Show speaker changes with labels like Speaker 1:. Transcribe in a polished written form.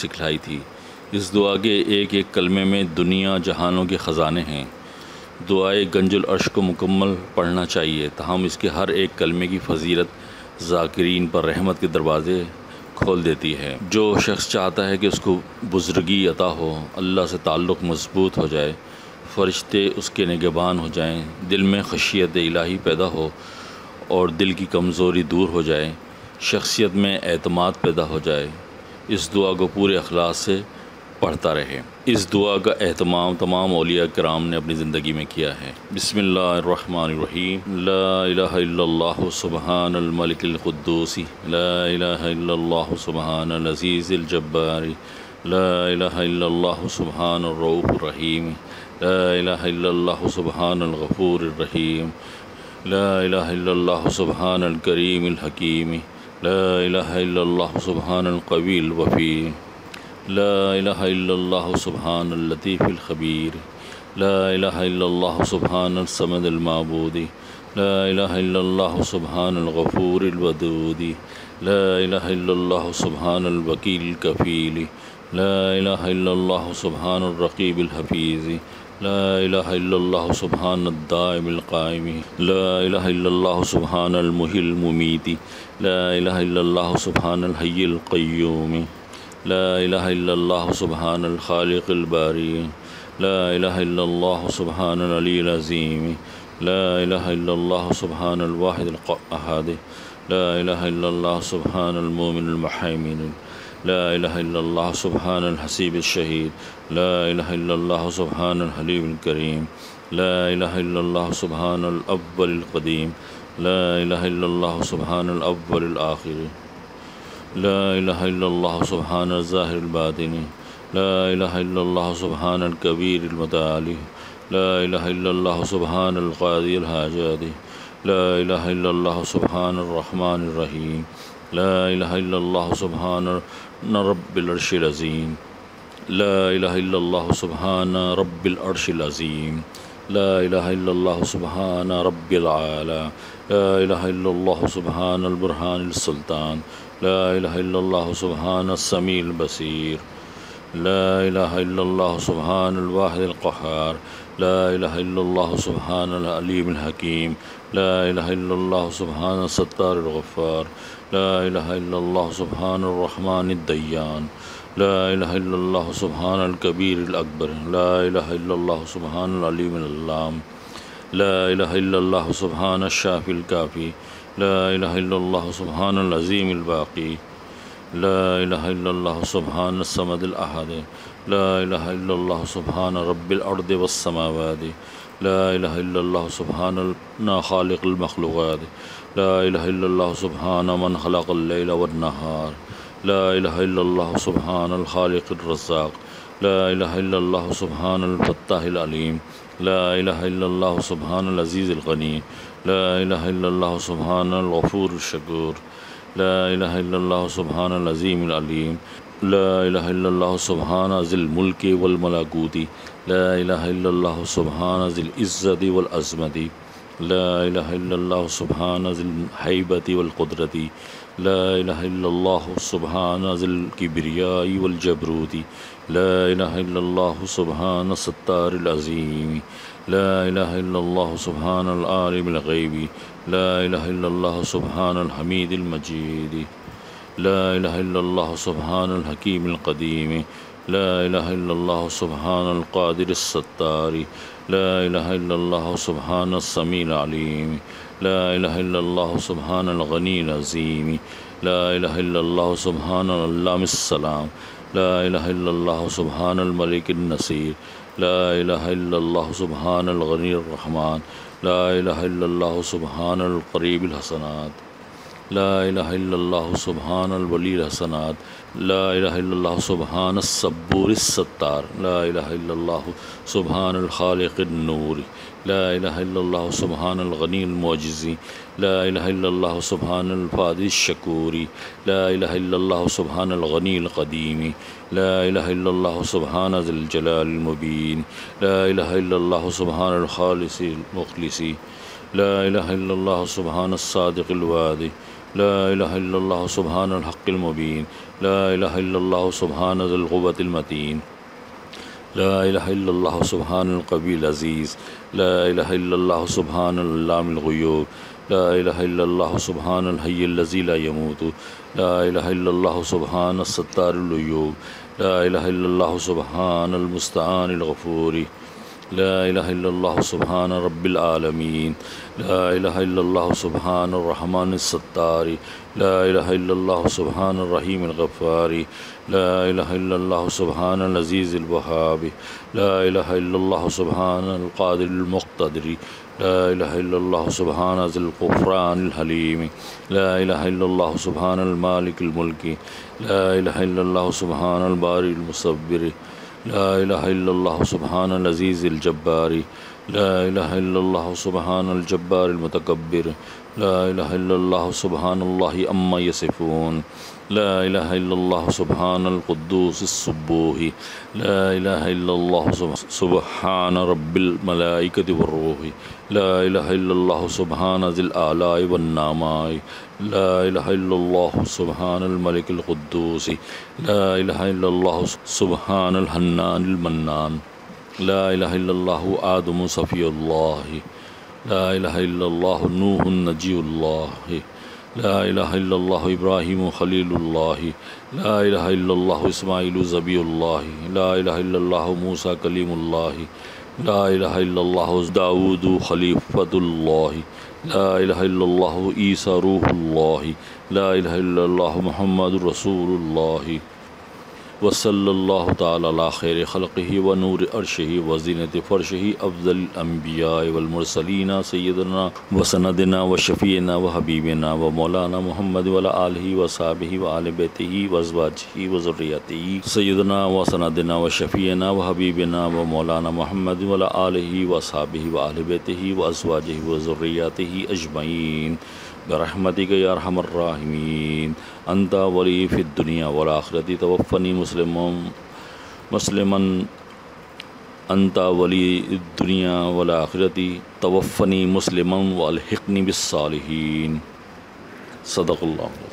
Speaker 1: سکھلائی تھی۔ اس دعا کے ایک ایک کلمے میں دنیا جہانوں کے خزانے ہیں۔ دعائے گنج-ul-عرش کو مکمل پڑھنا چاہیے، تاہم اس کے ہر ایک کلمے کی فضیلت ذاکرین پر رحمت کے دروازے کھول دیتی ہے۔ جو شخص چاہتا ہے کہ اس کو بزرگی عطا ہو، اللہ سے تعلق مضبوط ہو جائے، فرشتے اس کے نگہبان ہو جائیں، دل میں خشیت الہی پیدا ہو اور دل کی کمزوری دور ہو جائے، شخصیت میں اعتماد پیدا ہو جائے، اس دعا کو پورے اخلاص سے پڑھتا رہے۔ اس دعا کا اہتمام تمام اولیاء کرام نے اپنی زندگی میں کیا ہے۔ بسم اللہ الرحمن الرحیم۔ لا الہ الا اللہ سبحان الملک القدوس، لا الہ الا اللہ سبحان العزیز الجبار، لا الہ الا اللہ سبحان الرؤوف الرحیم، لا الہ الا اللہ سبحان الغفور الرحیم، لا الہ الا اللہ سبحان الکریم الحکیم، لا الہ الا اللہ سبحان القوی الوفی، لا الہ الا اللہ سبحان اللطیف الخبیر، لا الہ الا اللہ سبحان الصمد المعبود، لا الہ الا اللہ سبحان الغفور الودود، لا الہ الا اللہ سبحان الوکیل الکفیل، لا الہ الا اللہ سبحان الرقیب الحفیظ، لا الہ الا اللہ سبحان الدائم القائم، لا الہ الا اللہ سبحان المحیی الممیت، لا الہ الا اللہ سبحان الحی القیوم، لا الہ الا اللہ سبحان الخالق الباری، لا الہ الا اللہ سبحان العلی العظیم، لا الہ الا اللہ سبحان الواحد الاحد، لا الہ الا اللہ سبحان المؤمن المحیمن، لا الہ الا اللہ سبحان الحسیب الشہید، لا الہ الا اللہ سبحان الحلیم الکریم، لا الہ الا اللہ سبحان الاول القدیم، لا الہ الا اللہ سبحان الاول الآخر، لا الہ الا اللہ سبحان الظاہر الباطن، لا الہ الا اللہ سبحان الکبیر المتعالی، لا الہ الا اللہ سبحان القاضی الحاجات، لا الہ الا اللہ سبحان الرحمن الرحیم، لا الہ الا اللہ سبحان رب العرش العظیم، لا الہ الا اللہ سبحان رب العرش العظیم، لا الہ الا اللہ سبحان رب العالی، لا الہ الا اللہ سبحان البرہان السلطان، لا الہ الا اللہ سبحان السمیع البصیر، لا الہ الا اللہ سبحان الواحد القہار، لا الہ الا اللہ سبحان العلیم الحکیم، لا الہ الا اللہ سبحان الستار الغفار، لا الہ الا اللہ سبحان الرحمن الدیان، لا الہ الا اللہ سبحان الکبیر الاکبر، لا الہ الا اللہ سبحان العلیم العلام، لا الہ الا اللہ سبحان الشافی الکافی، لا الہ الا اللہ سبحان العظیم الباقی، لا الہ الا اللہ سبحان الصمد الاحد، لا الہ الا اللہ سبحان رب الارض والسماوات، لا الہ الا اللہ سبحان خالق المخلوقات، لا الہ الا اللہ سبحان من خلق اللیل والنہار، لا الہ الا اللہ سبحان الخالق الرزاق، لا الہ الا اللہ سبحان الفتاح العلیم، لا الہ الا اللہ سبحان العزیز الغنی، لا الہ الا اللہ سبحان الغفور الشکور، لا الہ الا اللہ سبحان العظیم العلیم، لا الہ الا اللہ سبحان ذی الملک والملکوت، لا الہ الا اللہ سبحان ذی العزت والعظمت، لا الہ الا اللہ سبحان ذی الہیبت والقدرت، لا الہ الا اللہ سبحان ذی الکبریاء والجبروت، لا الہ الا اللہ سبحان الستار العظیم، لا الہ الا اللہ سبحان العالم الغیب، لا الہ الا اللہ سبحان الحمید المجید، لا الہ الا اللہ سبحان الحکیم القدیم، لا الہ الا اللہ سبحان القادر الستار، لا الہ الا اللہ سبحان السمیع العلیم، لا الہ الا اللہ سبحان الغنی العظیم، لا الہ الا اللہ سبحان العلام السلام، لا الہ الا اللہ سبحان الملک النصیر، لا الہ الا اللہ سبحان الغنی الرحمن، لا الہ الا اللہ سبحان القریب الحسنات، لا الہ الا اللہ سبحان الولی الحسنات، لا الہ الا اللہ سبحان الصبور الستار، لا الہ الا اللہ سبحان الخالق النور، لا الہ الا اللہ سبحان الغنی المعجز، لا الہ الا اللہ سبحان الفادی الشکور، لا الہ الا اللہ سبحان الغنی القدیم، لا الہ الا اللہ سبحان ذی الجلال المبین، لا الہ الا اللہ سبحان الخالص المخلص، لا الہ الا اللہ سبحان الصادق الوعد، لا الہ الا اللہ سبحان الحق المبین، لا الہ الا اللہ سبحان ذی القوۃ المتین، لا الہ الا اللہ سبحان القوی العزیز، لا الہ الا اللہ سبحان علام الغیوب، لا الہ الا اللہ سبحان الحی الذی لا یموت، لا الہ الا اللہ سبحان الستار العیوب، لا الہ الا اللہ سبحان المستعان الغفور، لا الہ الا اللہ سبحان رب العالمین، لا الہ الا اللہ سبحان الرحمن الستار، لا الہ الا اللہ سبحان الرحیم الغفار، لا الہ الا اللہ سبحان العزیز الوہاب، لا الہ الا اللہ سبحان القادر المقتدر، لا الہ الا اللہ سبحان ذی الغفران الحلیم، لا الہ الا اللہ سبحان المالک الملک، لا الہ الا اللہ سبحان الباری المصور، لا الہ الا اللہ سبحان العزیز الجبار، لا الہ الا اللہ سبحان الجبار المتکبر، لا الہ الا اللہ سبحان اللہ عما یصفون، لا الہ الا اللہ سبحان القدوس السبوح، لا الہ الا اللہ سبحان رب الملائکۃ والروح، لا الہ الا اللہ سبحان ذی الآلاء والنعماء، لا الہ الا اللہ سبحان الملک القدوس، لا الہ الا اللہ سبحان الحنان المنان، لا الہ الا اللہ آدم صفی اللہ، لا الہ الا اللہ نوح نجی اللہ، لا الہ الا اللہ ابراہیم خلیل اللہ، لا الہ الا اللہ اسماعیل ذبیح اللہ، لا الہ الا اللہ موسیٰ کلیم اللہ، لا الہ الا اللہ داؤد خلیفۃ اللہ، لا الہ الا اللہ عیسیٰ روح اللہ، لا الہ الا اللہ محمد رسول اللہ، وصلی اللہ تعالی علی خیر خلقہ و نور عرشہ و زینت فرشہ افضل الانبیاء والمرسلین سیدنا و سندنا و شفیعنا و حبیبنا و مولانا محمد و علی آلہ و صحبہ و آل بیتہ و ازواجہ و ذریتہ سیدنا و سندنا و شفیعنا و حبیبنا و مولانا محمد و علی آلہ و صحبہ و آل بیتہ و ازواجہ و ذریتہ اجمعین برحمتک یا ارحم الراحمین، انت ولی فی الدنیا والآخرۃ توفنی مسلما، انت ولی الدنیا والآخرۃ توفنی مسلما والحقنی بالصالحین، صدق اللہ۔